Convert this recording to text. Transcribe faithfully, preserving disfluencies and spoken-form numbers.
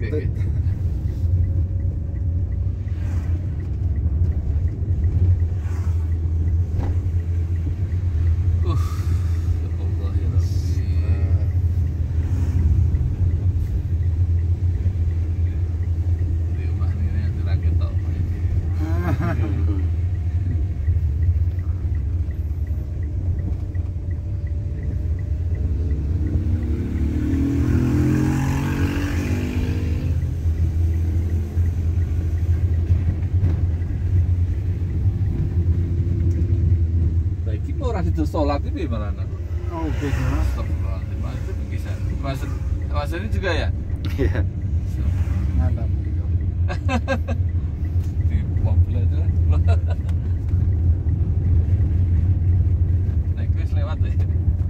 kentut. Uh, Allah ya Rabbi. Di rumah ini nanti rakit tau. Baik, ora sido sholat itu gimana? Oh, beda. Astagfirullahaladzim, itu bisa. Mas, mas ini juga ya? Iya. Mantap. Di mobil aja. Naik bis lewat ya.